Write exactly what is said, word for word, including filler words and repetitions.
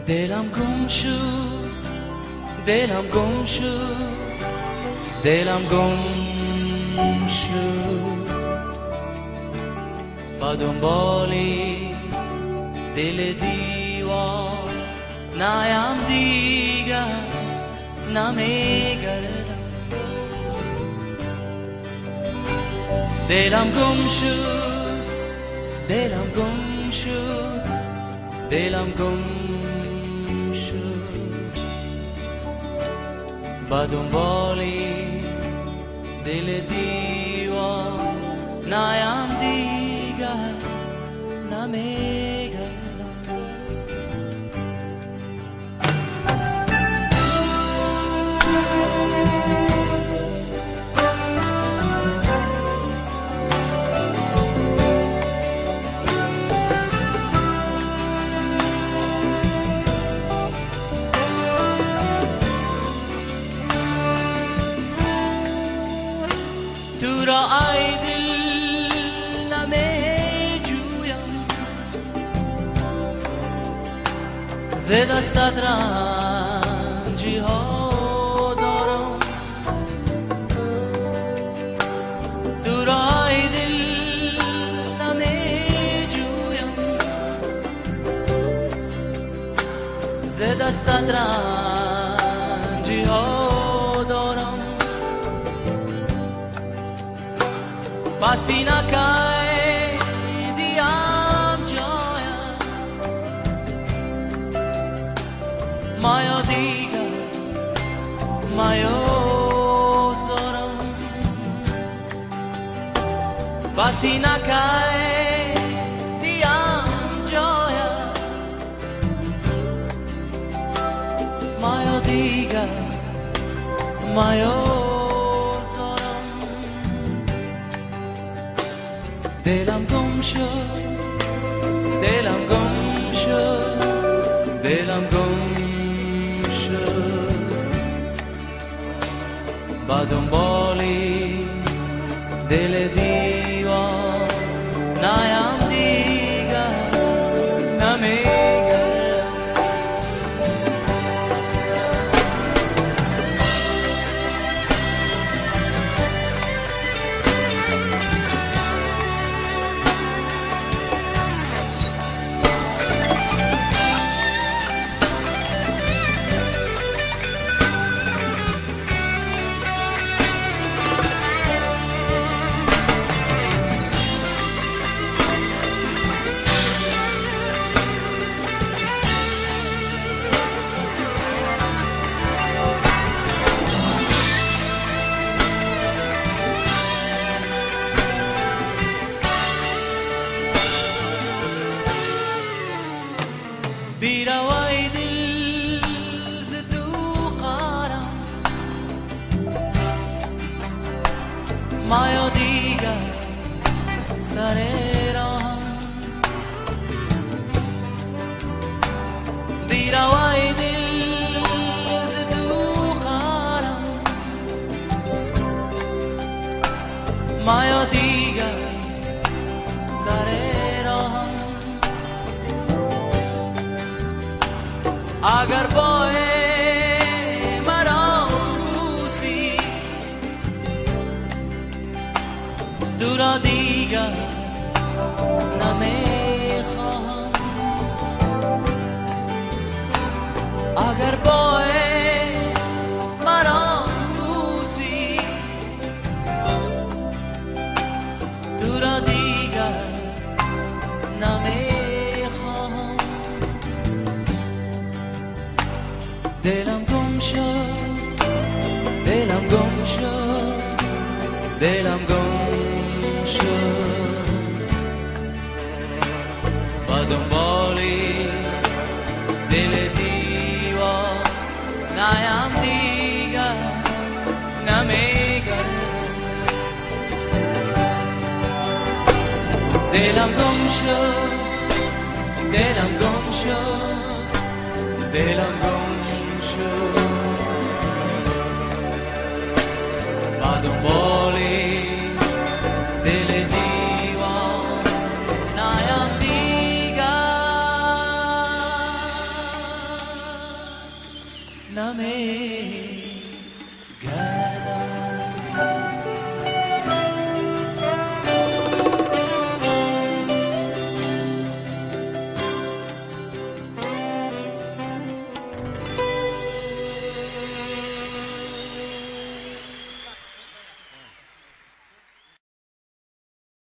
دلم گم شد، دلم گم شد، دلم گم شد. با دنبالی دل دیوار نیم دیگر، نمیگردم. دلم گم شد، دلم گم شد، دلم گم شد. با دنبالی دل دیوار نیم دیگر، نمیگردم. تو را ای دل نمی جویم، ز دستت رنجی ها دارم. تو را ای دل نمی جویم، ز دستت رنجی ها دارم. بسی نکای دیم جایم، مایا دیگر مایا زارم. بسی نکای دیم جایم، مایا دیگر مایا. دلم گم شد، دلم گم شد، دلم گم شد. با دنبالی دل دیوار نیم دیگر، نمیگردم. بیروای دل ز تو قارم، مایا دیگر سر راهم. بیروای دل ز تو قارم، مایا دیگر سر راهم. اگر با مرا بوسی، تو را دیگر نمیخواهم. اگر با مرا بوسی، تو را دیگر نمیخواهم. دلم گم شد، دلم گم شد، دلم گم شد. با دنبالی دل دیوار نیم دیگر، نمیگردم. دلم گم شد، دلم گم شد، دلم گم شد. با دنبالی دل دیوار نیم دیگر. نمه